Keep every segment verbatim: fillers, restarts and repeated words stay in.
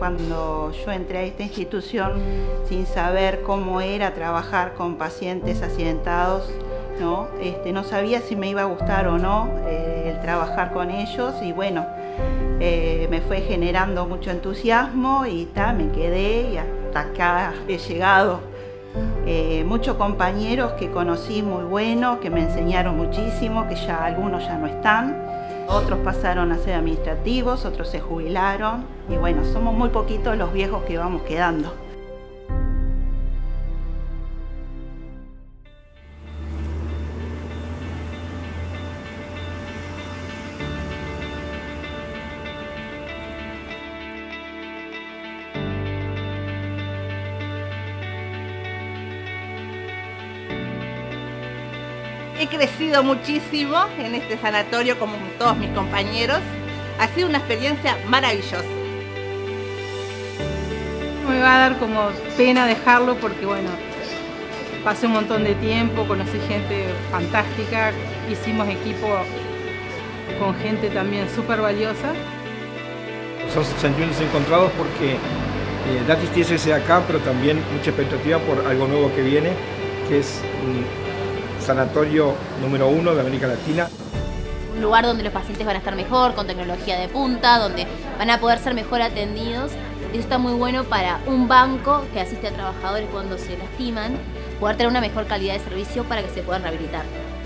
cuando yo entré a esta institución sin saber cómo era trabajar con pacientes accidentados, ¿no? Este, no sabía si me iba a gustar o no eh, el trabajar con ellos y bueno, eh, me fue generando mucho entusiasmo y ta, me quedé y hasta acá he llegado. Eh, muchos compañeros que conocí muy buenos, que me enseñaron muchísimo, que ya algunos ya no están, otros pasaron a ser administrativos, otros se jubilaron y bueno, somos muy poquitos los viejos que vamos quedando. He crecido muchísimo en este sanatorio como todos mis compañeros. Ha sido una experiencia maravillosa. Me va a dar como pena dejarlo porque bueno, pasé un montón de tiempo, conocí gente fantástica, hicimos equipo con gente también súper valiosa. Son sentimientos encontrados porque eh, da tristeza ese acá, pero también mucha expectativa por algo nuevo que viene, que es un sanatorio número uno de América Latina. Un lugar donde los pacientes van a estar mejor, con tecnología de punta, donde van a poder ser mejor atendidos. Eso está muy bueno para un banco que asiste a trabajadores cuando se lastiman, poder tener una mejor calidad de servicio para que se puedan rehabilitar.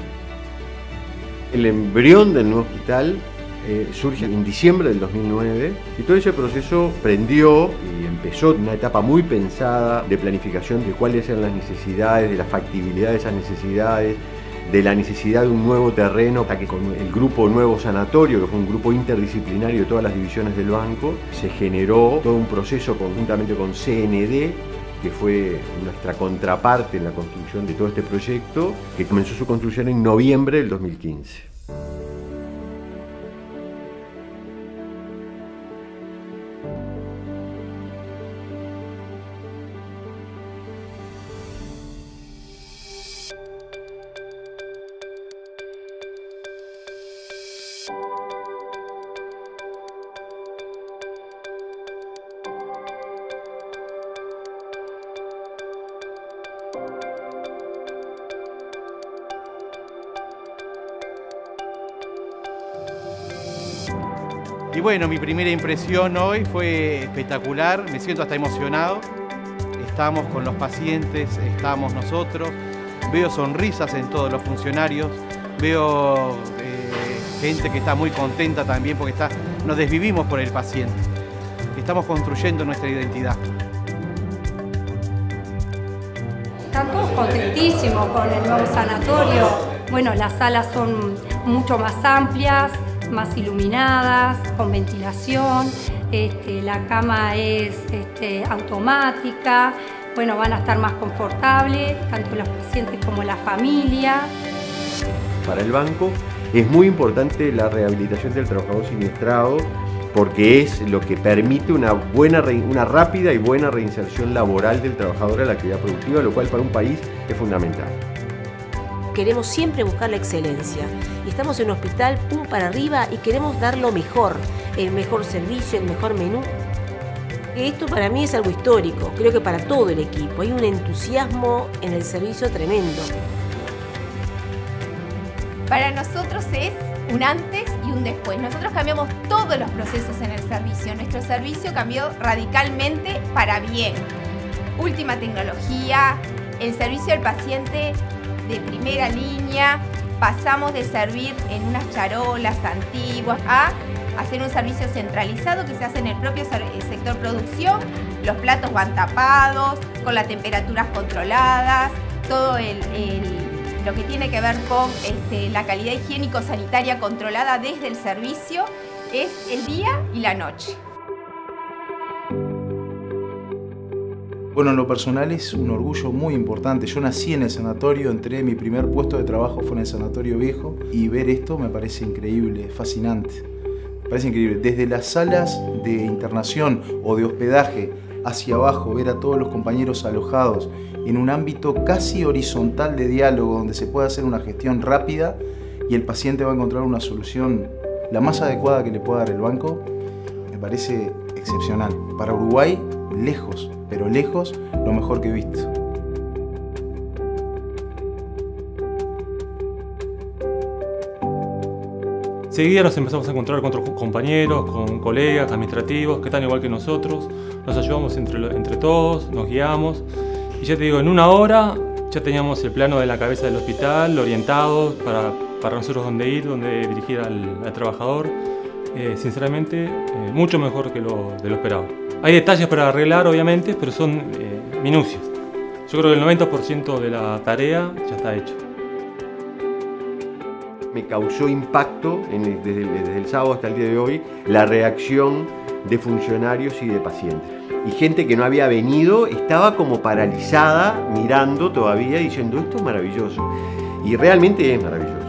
El embrión del nuevo hospital eh, surge en diciembre del dos mil nueve y todo ese proceso prendió y empezó una etapa muy pensada de planificación de cuáles eran las necesidades, de la factibilidad de esas necesidades, de la necesidad de un nuevo terreno, hasta que con el grupo Nuevo Sanatorio, que fue un grupo interdisciplinario de todas las divisiones del banco, se generó todo un proceso conjuntamente con C N D, que fue nuestra contraparte en la construcción de todo este proyecto, que comenzó su construcción en noviembre del dos mil quince. Y bueno, mi primera impresión hoy fue espectacular, me siento hasta emocionado. Estamos con los pacientes, estamos nosotros, veo sonrisas en todos los funcionarios, veo eh, gente que está muy contenta también porque está, nos desvivimos por el paciente. Estamos construyendo nuestra identidad. Están todos contentísimos con el nuevo sanatorio. Bueno, las salas son mucho más amplias, más iluminadas, con ventilación, este, la cama es este, automática, bueno, van a estar más confortables, tanto los pacientes como la familia. Para el banco es muy importante la rehabilitación del trabajador siniestrado porque es lo que permite una, buena, una rápida y buena reinserción laboral del trabajador a la actividad productiva, lo cual para un país es fundamental. Queremos siempre buscar la excelencia y estamos en un hospital pum para arriba y queremos dar lo mejor, el mejor servicio, el mejor menú. Esto para mí es algo histórico, creo que para todo el equipo. Hay un entusiasmo en el servicio tremendo. Para nosotros es un antes y un después. Nosotros cambiamos todos los procesos en el servicio. Nuestro servicio cambió radicalmente para bien. Última tecnología, el servicio al paciente de primera línea, pasamos de servir en unas charolas antiguas a hacer un servicio centralizado que se hace en el propio sector producción. Los platos van tapados, con las temperaturas controladas, todo el, el, lo que tiene que ver con este, la calidad higiénico-sanitaria controlada desde el servicio es el día y la noche. Bueno, en lo personal es un orgullo muy importante. Yo nací en el sanatorio, entré, mi primer puesto de trabajo fue en el Sanatorio Viejo y ver esto me parece increíble, fascinante. Me parece increíble. Desde las salas de internación o de hospedaje hacia abajo, ver a todos los compañeros alojados en un ámbito casi horizontal de diálogo donde se puede hacer una gestión rápida y el paciente va a encontrar una solución la más adecuada que le pueda dar el banco, me parece excepcional. Para Uruguay, lejos, pero lejos, lo mejor que he visto. Enseguida nos empezamos a encontrar con otros compañeros, con colegas administrativos que están igual que nosotros. Nos ayudamos entre, entre todos, nos guiamos. Y ya te digo, en una hora ya teníamos el plano de la cabeza del hospital, orientados para, para nosotros dónde ir, dónde dirigir al, al trabajador. Eh, sinceramente, eh, mucho mejor que lo, de lo esperado. Hay detalles para arreglar, obviamente, pero son eh, minucias. Yo creo que el noventa por ciento de la tarea ya está hecho. Me causó impacto en el, desde, el, desde el sábado hasta el día de hoy la reacción de funcionarios y de pacientes. Y gente que no había venido estaba como paralizada mirando todavía diciendo esto es maravilloso. Y realmente es maravilloso.